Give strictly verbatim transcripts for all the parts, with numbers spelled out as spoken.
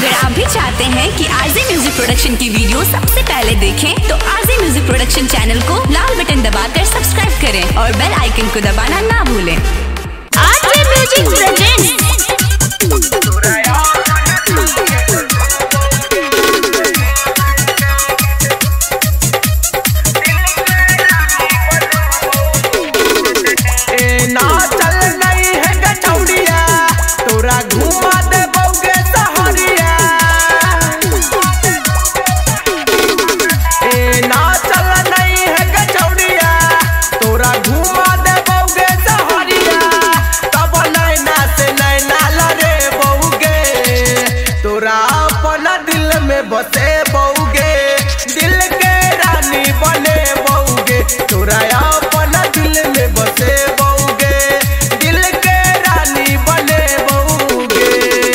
अगर आप भी चाहते हैं कि आरजे म्यूजिक प्रोडक्शन की वीडियो सबसे पहले देखें तो आरजे म्यूजिक प्रोडक्शन चैनल को लाल बटन दबाकर सब्सक्राइब करें और बेल आइकन को दबाना ना भूलें। आरजे म्यूजिक प्रेजेंट्स बसे बउगे दिल के रानी बने बउगे तोरा अपना दिल में बसे बउगे दिल के रानी बने बउगे।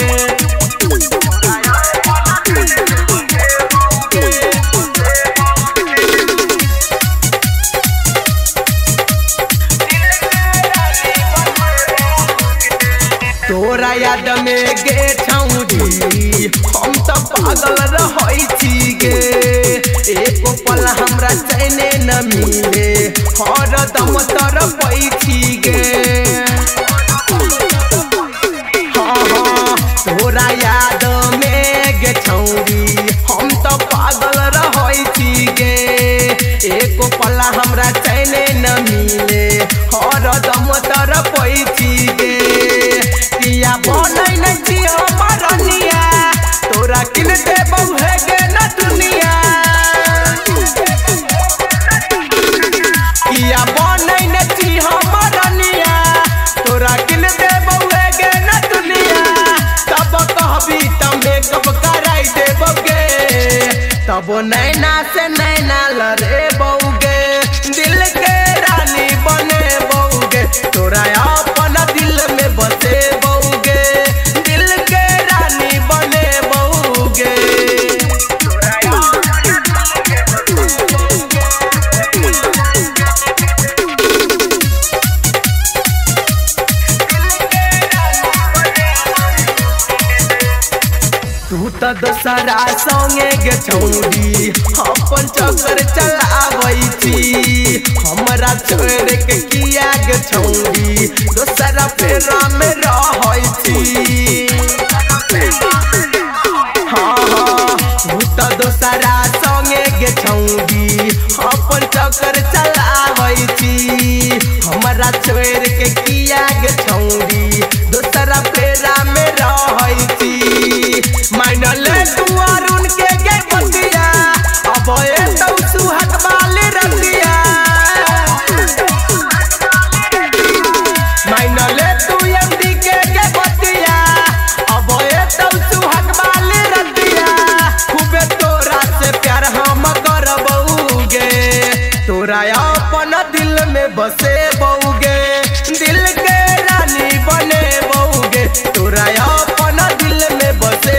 तोरा याद में गे छौरी हम तो पागल रहै छी गे एको पल हमरा चैने न मिले हर दम तरपै छी गे। हाँ हाँ तोरा याद में गे छौरी हम तो पागल रहै छी गे एको पल हमरा चैने न मिले हर दम तरपै छी गे। किया बनै नै छी हमर निया तोरा किन दे बहुए गे न दुनिया किया बनै नै छी हमर निया तोरा किन दे बहुए गे न दुनिया तब कहबी त मेकअप कराई देबोगे तब नैना से नैना लड़े बउगे दिल के रानी बने बउगे तोरा अपना दिल में बसे बउगे दिल के रानी बने बउगे। तू तो दोसरा संगे गे छौरी अपन चक्कर चलाबै छी हमरा छोड़ के किया गे छौरी दोसरा फेरा में रहै छी। हाँ हाँ तू तो दोसरा संगे गे छौरी अपन चक्कर चलाबै छी हमरा छोड़ के किया गे छौरी दोसरा फेरा में रहै छी। माइनले तू अरुण के गे बतिया अब ए तो सुहाग वाले रतिया माइनले तू एमडी के गे बतिया अब ए तो सुहाग वाले रतिया खूबे तोरा से प्यार हम करबौगे तोरा अपना दिल में बसे बउगे दिल के रानी बने बउगे तोरा अपना दिल में बसे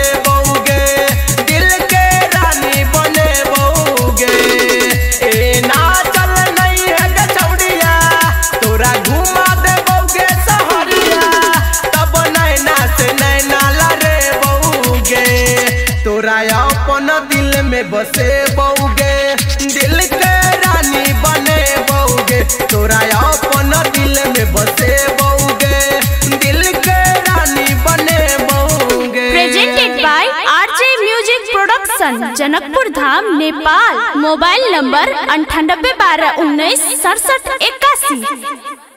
तोरा अपना दिल में बसे बउगे दिल के रानी बने बउगे तोरा अपना दिल में बसे बउगे दिल के रानी बने बउगे। Presented by RJ music production Janakpur Dham Nepal. Mobile number अंठानबे बारह उन्नीस सड़सठ इक्यासी।